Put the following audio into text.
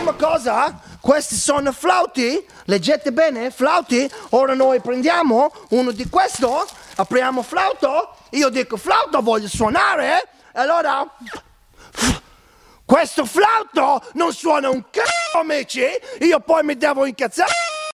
prima cosa, questi sono flauti, leggete bene, flauti. Ora noi prendiamo uno di questo, apriamo flauto, io dico flauto, voglio suonare, allora questo flauto non suona un c***o, amici, io poi mi devo incazzare.